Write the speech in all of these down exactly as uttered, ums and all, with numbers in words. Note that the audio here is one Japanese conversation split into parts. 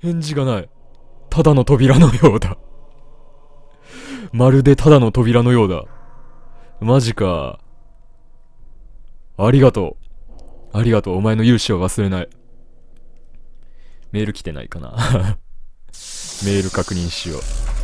返事がない。ただの扉のようだ。まるでただの扉のようだ。マジか。ありがとう。ありがとう。お前の勇姿は忘れない。メール来てないかな。メール確認しよう。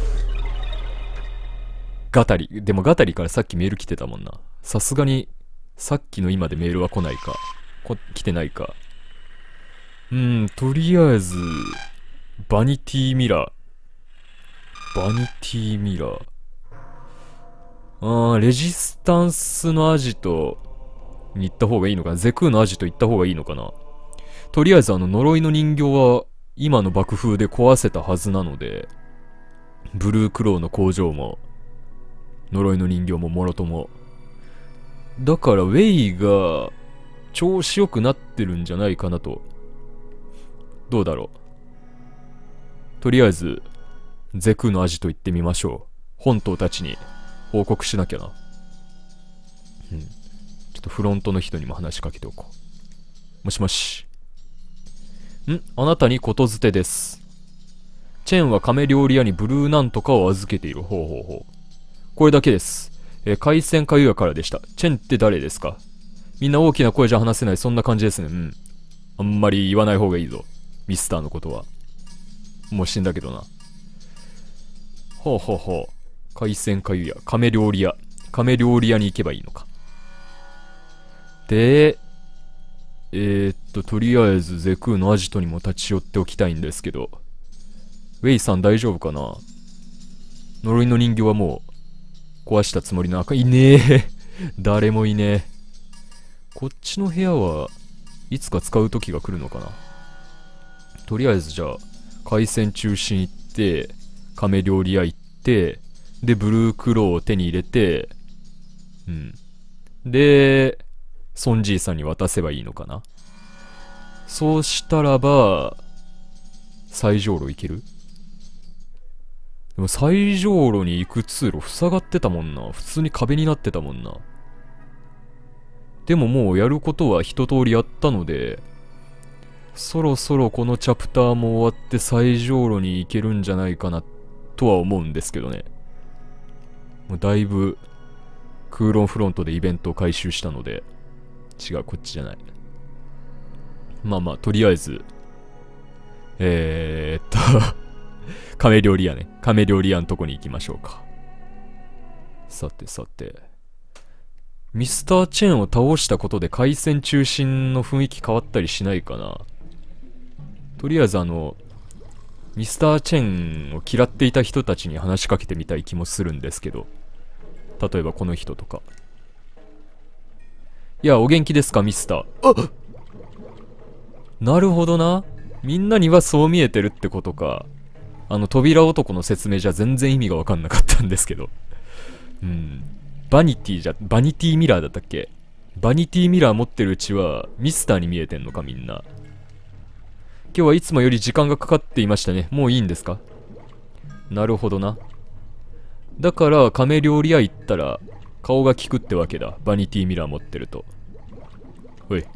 ガタリ。でもガタリからさっきメール来てたもんな。さすがに、さっきの今でメールは来ないか。こ来てないか。うーん、とりあえず、バニティミラー。バニティミラー。あー、レジスタンスのアジトに行った方がいいのかな。ゼクーのアジト行った方がいいのかな。とりあえずあの呪いの人形は今の爆風で壊せたはずなので、ブルークローの工場も、呪いの人形ももろとも。だからウェイが調子良くなってるんじゃないかなと。どうだろう。とりあえず、ゼクーのアジト行ってみましょう。本島たちに報告しなきゃな。うん。ちょっとフロントの人にも話しかけておこう。もしもし。んあなたにことづてです。チェンは亀料理屋にブルーなんとかを預けている。ほうほうほう。これだけです。えー、海鮮かゆやからでした。チェンって誰ですか？みんな大きな声じゃ話せない、そんな感じですね。うん。あんまり言わない方がいいぞ。ミスターのことは。もう死んだけどな。ほうほうほう。海鮮かゆや、亀料理屋。亀料理屋に行けばいいのか。で、えー、っと、とりあえずゼクーのアジトにも立ち寄っておきたいんですけど、ウェイさん大丈夫かな？呪いの人形はもう壊したつもりの赤いねえ。誰もいねえ。こっちの部屋はいつか使う時が来るのかな。とりあえずじゃあ、海鮮中心行って、亀料理屋行って、で、ブルークローを手に入れて、うん。で、ソンじいさんに渡せばいいのかな。そうしたらば、最上路行ける？でも最上路に行く通路塞がってたもんな。普通に壁になってたもんな。でももうやることは一通りやったので、そろそろこのチャプターも終わって最上路に行けるんじゃないかなとは思うんですけどね。もうだいぶクーロンフロントでイベントを回収したので、違う、こっちじゃない。まあまあ、とりあえず、えー、っと、亀料理屋ね。亀料理屋のとこに行きましょうか。さてさて。ミスターチェーンを倒したことで回線中心の雰囲気変わったりしないかな。とりあえずあの、ミスターチェーンを嫌っていた人たちに話しかけてみたい気もするんですけど。例えばこの人とか。いや、お元気ですか、ミスター。あ！なるほどな。みんなにはそう見えてるってことか。あの、扉男の説明じゃ全然意味がわかんなかったんですけど。うん。バニティじゃ、バニティミラーだったっけ？バニティミラー持ってるうちは、ミスターに見えてんのか、みんな。今日はいつもより時間がかかっていましたね。もういいんですか？なるほどな。だから、亀料理屋行ったら、顔が利くってわけだ。バニティミラー持ってると。ほい。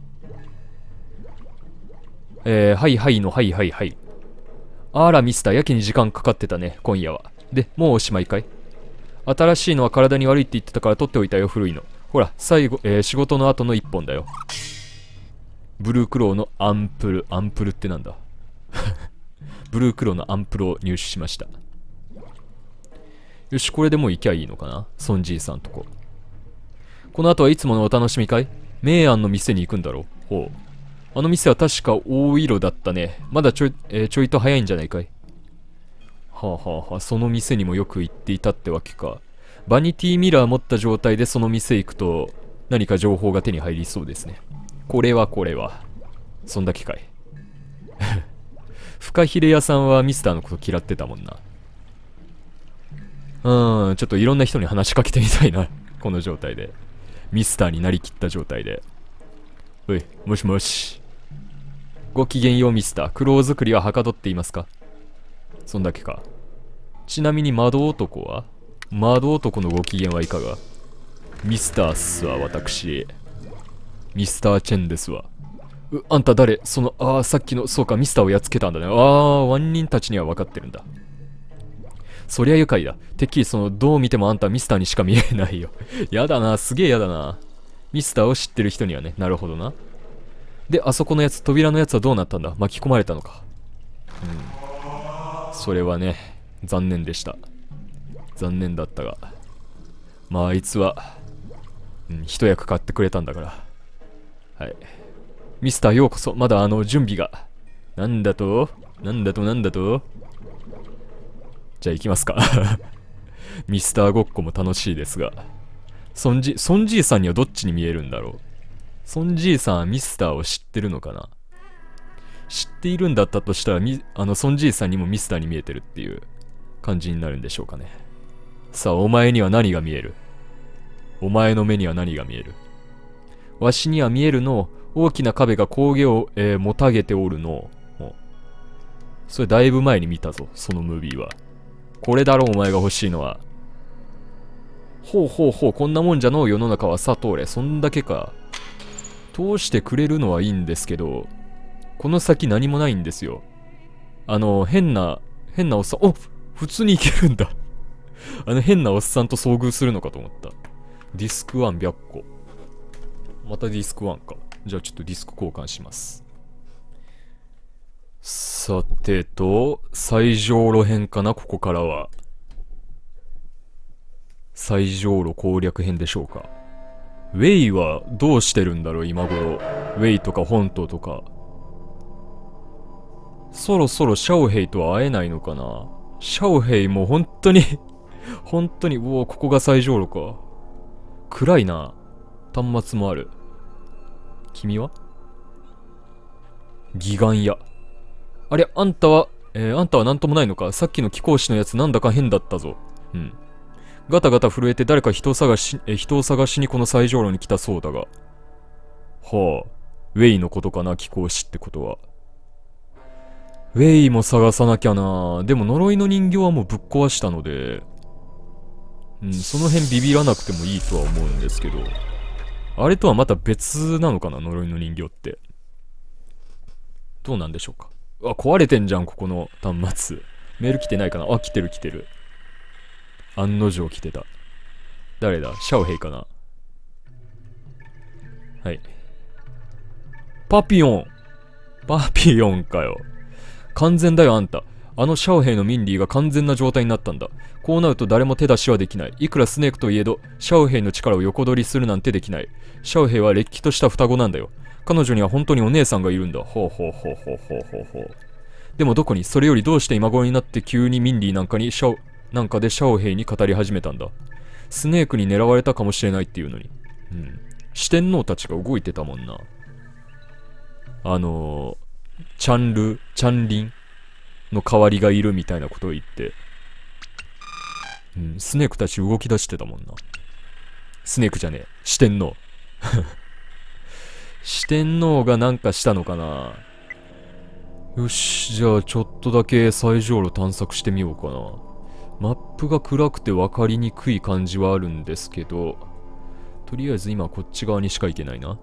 えー、はいはいのはいはいはい。あら、ミスター、やけに時間かかってたね、今夜は。で、もうおしまいかい？新しいのは体に悪いって言ってたから取っておいたよ、古いの。ほら、最後、えー、仕事の後の一本だよ。ブルークローのアンプル。アンプルってなんだ？ブルークローのアンプルを入手しました。よし、これでもう行きゃいいのかな、ソンじいさんとこ。この後はいつものお楽しみかい？メイアンの店に行くんだろう。ほう。あの店は確か大色だったね。まだちょい、えー、ちょいと早いんじゃないかい？はあはあはあ、その店にもよく行っていたってわけか。バニティミラー持った状態でその店行くと何か情報が手に入りそうですね。これはこれは。そんだけかい。フカヒレ屋さんはミスターのこと嫌ってたもんな。うーん、ちょっといろんな人に話しかけてみたいな。この状態で。ミスターになりきった状態で。おい、もしもし。ごきげんようミスター。苦労作りははかどっていますか？そんだけか。ちなみに窓男は？窓男のご機嫌はいかが？ミスターっすわ、私。ミスターチェンですわ。 う、あんた誰？その、ああ、さっきの、そうか、ミスターをやっつけたんだね。ああ、ワン人たちには分かってるんだ。そりゃ愉快だ。てっきりその、どう見てもあんたミスターにしか見えないよ。やだな、すげえやだな。ミスターを知ってる人にはね、なるほどな。で、あそこのやつ、扉のやつはどうなったんだ？巻き込まれたのか。うん。それはね、残念でした。残念だったが。まあ、あいつは、うん、一役買ってくれたんだから。はい。ミスターようこそ、まだあの、準備が。なんだとなんだとなんだとじゃあ行きますか。ミスターごっこも楽しいですが。ソンジ、ソンじいさんにはどっちに見えるんだろう。ソンじいさんはミスターを知ってるのかな。知っているんだったとしたら、み、あの、ソンじいさんにもミスターに見えてるっていう感じになるんでしょうかね。さあ、お前には何が見える？お前の目には何が見える？わしには見えるの、大きな壁が峠を、えー、もたげておるの。それだいぶ前に見たぞ、そのムービーは。これだろ、お前が欲しいのは。ほうほうほう、こんなもんじゃのう、世の中はさ通れ。そんだけか。通してくれるのはいいんですけど、この先何もないんですよ。あの、変な、変なおっさん、お、普通にいけるんだ。あの変なおっさんと遭遇するのかと思った。ディスクワンひゃっこ。またディスクワンか。じゃあちょっとディスク交換します。さてと、最上路編かな、ここからは。最上路攻略編でしょうか。ウェイはどうしてるんだろう、今頃。ウェイとか本島とか。そろそろシャオヘイとは会えないのかな。シャオヘイも本当に本当に、うお、ここが最上路か。暗いな。端末もある。君は義眼屋。あれ、あんたは、えー、あんたはなんともないのか。さっきの貴公子のやつなんだか変だったぞ。うん。ガタガタ震えて誰か人を探し、えー、人を探しにこの最上路に来たそうだが。はあ。ウェイのことかな、貴公子ってことは。ウェイも探さなきゃな。でも呪いの人形はもうぶっ壊したので、うん、その辺ビビらなくてもいいとは思うんですけど。あれとはまた別なのかな、呪いの人形って。どうなんでしょうか。あ、壊れてんじゃん、ここの端末。メール来てないかな。あ、来てる来てる。案の定来てた。誰だ？シャオヘイかな。はい。パピヨン。パピヨンかよ。完全だよ、あんた。あのシャオヘイのミンリーが完全な状態になったんだ。こうなると誰も手出しはできない。いくらスネークといえど、シャオヘイの力を横取りするなんてできない。シャオヘイはれっきとした双子なんだよ。彼女には本当にお姉さんがいるんだ。ほうほうほうほうほうほうほう。でもどこに？それよりどうして今頃になって急にミンリーなんかにシャオ、なんかでシャオヘイに語り始めたんだ。スネークに狙われたかもしれないっていうのに。うん。四天王たちが動いてたもんな。あのー、チャンル、チャンリンの代わりがいるみたいなことを言って。うん、スネークたち動き出してたもんな。スネークじゃねえ。四天王。四天王がなんかしたのかな。よし、じゃあちょっとだけ最上路探索してみようかな。マップが暗くて分かりにくい感じはあるんですけど、とりあえず今こっち側にしか行けないな。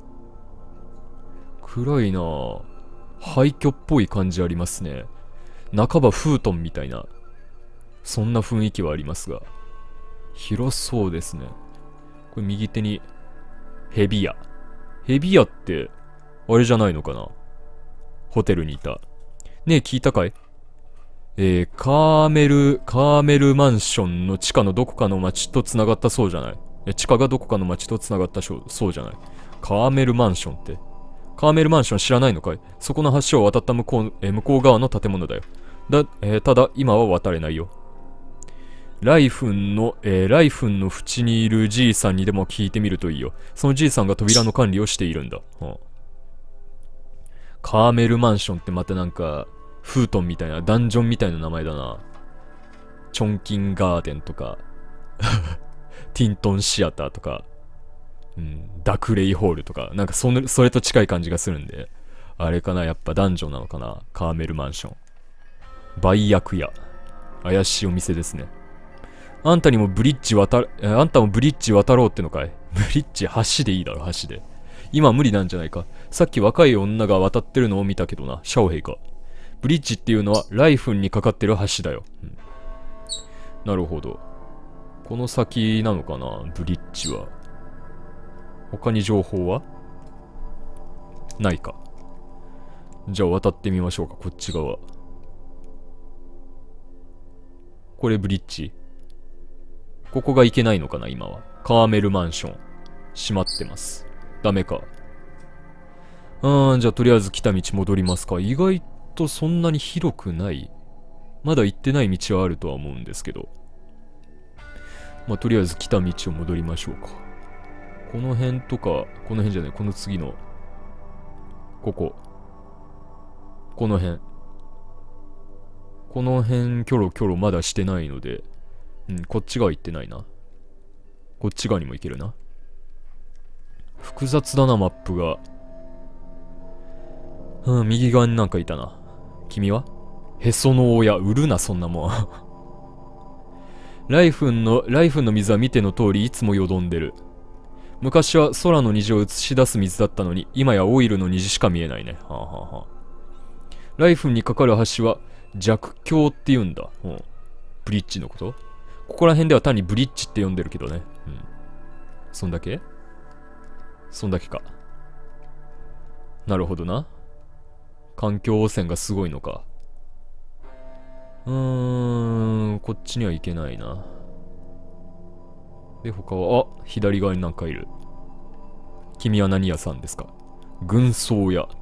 暗いなぁ。廃墟っぽい感じありますね。半ばフートンみたいな、そんな雰囲気はありますが。広そうですね。これ右手に、ヘビ屋。ヘビ屋って、あれじゃないのかな。ホテルにいた。ねえ、聞いたかい？えー、カーメル、カーメルマンションの地下のどこかの町と繋がったそうじゃない。え、地下がどこかの町と繋がったそうじゃない。カーメルマンションって。カーメルマンション知らないのかい？そこの橋を渡った向こう、えー、向こう側の建物だよ。だ、えー、ただ、今は渡れないよ。ライフンの、えー、ライフンの縁にいるじいさんにでも聞いてみるといいよ。そのじいさんが扉の管理をしているんだ。はあ、カーメルマンションってまたなんか、フートンみたいな、ダンジョンみたいな名前だな。チョンキンガーデンとか、ティントンシアターとか、うん、ダクレイホールとか、なんかその、それと近い感じがするんで、あれかな、やっぱダンジョンなのかな、カーメルマンション。売薬屋。怪しいお店ですね。あんたにもブリッジ渡る、あんたもブリッジ渡ろうってのかい？ブリッジ、橋でいいだろ、橋で。 今無理なんじゃないか。さっき若い女が渡ってるのを見たけどな。シャオヘイか。ブリッジっていうのはライフンにかかってる橋だよ。うん、なるほど。この先なのかな、ブリッジは。他に情報はないか。じゃあ渡ってみましょうか、こっち側。これブリッジ。ここが行けないのかな、今は。カーメルマンション。閉まってます。ダメか。うーん、じゃあとりあえず来た道戻りますか。意外とそんなに広くない。まだ行ってない道はあるとは思うんですけど。まあ、とりあえず来た道を戻りましょうか。この辺とか、この辺じゃない、この次の。ここ。この辺。この辺、キョロキョロまだしてないので、うん、こっち側行ってないな。こっち側にも行けるな。複雑だな、マップが。うん、右側になんかいたな。君はへその親、売るな、そんなもん。ライフンの、ライフンの水は見ての通りいつもよどんでる。昔は空の虹を映し出す水だったのに、今やオイルの虹しか見えないね。はあ、はあはあ、ライフンにかかる橋は弱橋って言うんだ。うん。ブリッジのこと？ここら辺では単にブリッジって呼んでるけどね。うん。そんだけ？そんだけか。なるほどな。環境汚染がすごいのか。うーん、こっちには行けないな。で、他は、あ、左側になんかいる。君は何屋さんですか？軍曹屋。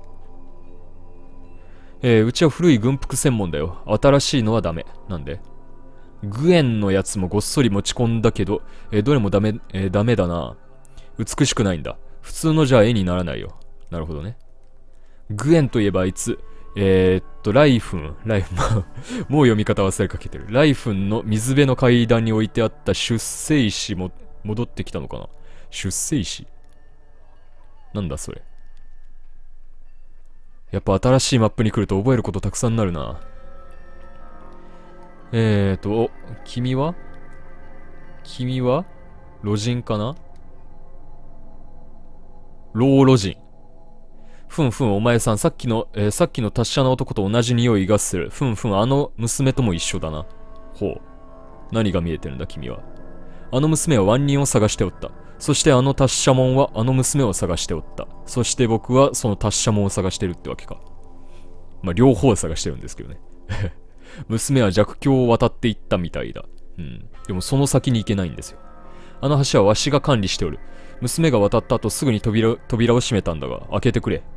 えー、うちは古い軍服専門だよ。新しいのはダメ。なんで？グエンのやつもごっそり持ち込んだけど、えー、どれもダメ、えー、ダメだな。美しくないんだ。普通のじゃ絵にならないよ。なるほどね。グエンといえばあいつ、えー、っと、ライフン、ライフン、もう読み方忘れかけてる。ライフンの水辺の階段に置いてあった出世石も戻ってきたのかな。出世石なんだそれ。やっぱ新しいマップに来ると覚えることたくさんなるな。えーと、君は君は路人かな？老路人。ふんふん、お前さん、さっきの、えー、さっきの達者な男と同じ匂いがする。ふんふん、あの娘とも一緒だな。ほう。何が見えてるんだ、君は。あの娘は万人を探しておった。そしてあの達者者はあの娘を探しておった。そして僕はその達者者を探してるってわけか。まあ、両方探してるんですけどね。娘は弱橋を渡っていったみたいだ。うん。でもその先に行けないんですよ。あの橋はわしが管理しておる。娘が渡った後すぐに扉、扉を閉めたんだが、開けてくれ。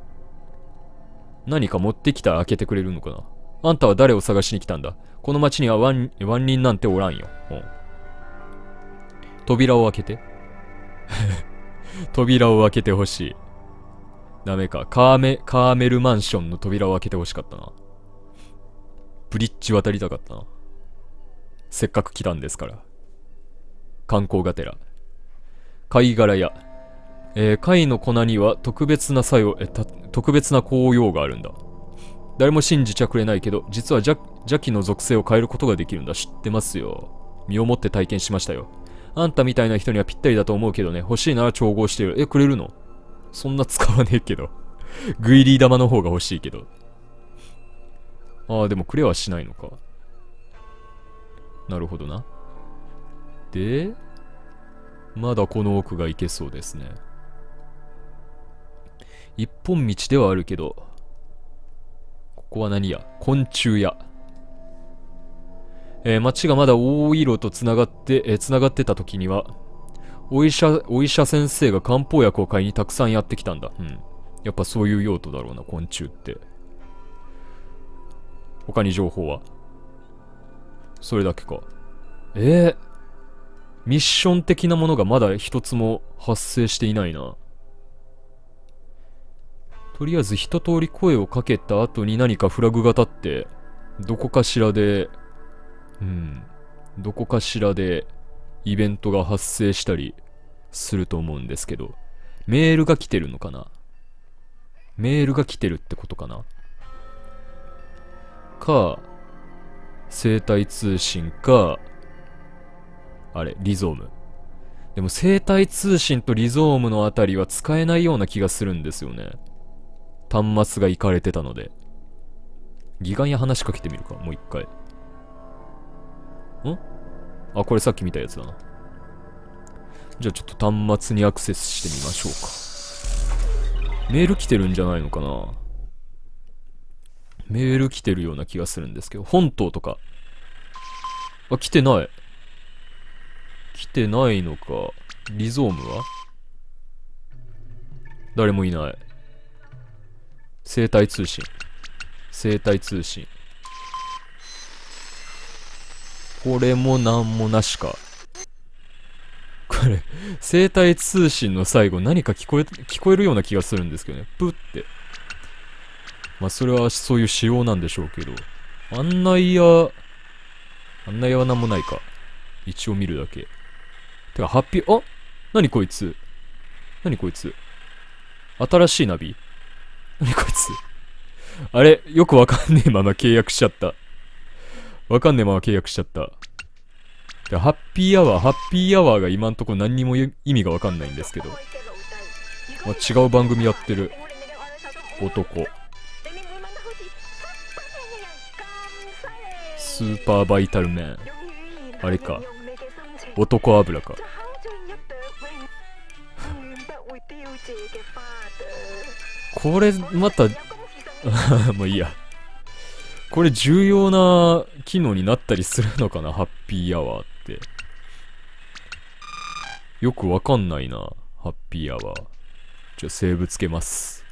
何か持ってきたら開けてくれるのかな。あんたは誰を探しに来たんだ。この町にはワン、ワン人なんておらんよ。うん、扉を開けて。扉を開けてほしい。ダメか。カーメ、カーメルマンションの扉を開けてほしかったな。ブリッジ渡りたかったな。せっかく来たんですから。観光がてら。貝殻屋。えー、貝の粉には特別な作用、え、た、特別な効用があるんだ。誰も信じちゃくれないけど、実は邪邪気の属性を変えることができるんだ。知ってますよ。身をもって体験しましたよ。あんたみたいな人にはぴったりだと思うけどね。欲しいなら調合してる。え、くれるの？そんな使わねえけど。グイリー玉の方が欲しいけど。ああ、でもくれはしないのか。なるほどな。で、まだこの奥が行けそうですね。一本道ではあるけど、ここは何や？昆虫屋。えー、町がまだ大色と繋がって、えー、繋がってた時には、お医者、お医者先生が漢方薬を買いにたくさんやってきたんだ。うん。やっぱそういう用途だろうな、昆虫って。他に情報は？それだけか。えー、ミッション的なものがまだ一つも発生していないな。とりあえず一通り声をかけた後に何かフラグが立って、どこかしらで、うん、どこかしらでイベントが発生したりすると思うんですけど、メールが来てるのかな？メールが来てるってことかな？か、生体通信か、あれ、リゾーム。 でも生体通信とリゾームのあたりは使えないような気がするんですよね。端末がいかれてたので。ギガンや話しかけてみるか、もう一回。んあ、これさっき見たやつだな。じゃあちょっと端末にアクセスしてみましょうか。メール来てるんじゃないのかな。メール来てるような気がするんですけど、本島とか。あ、来てない。来てないのか。リゾームは誰もいない。生体通信。生体通信。これもなんもなしか。これ、生体通信の最後何か聞こえ、聞こえるような気がするんですけどね。プって。まあ、それはそういう仕様なんでしょうけど。案内や、案内はなんもないか。一応見るだけ。てか、ハッピー、あ何こいつ何こいつ新しいナビ何こいつあれよくわかんねえまま契約しちゃった。わかんねえまま契約しちゃった。でハッピーアワー、ハッピーアワーが今んとこ何にも意味がわかんないんですけど。まあ、違う番組やってる。男。スーパーバイタルメン。あれか。男油か。これ、また、もういいや。これ重要な機能になったりするのかな、ハッピーアワーって。よくわかんないな、ハッピーアワー。じゃあセーブつけます。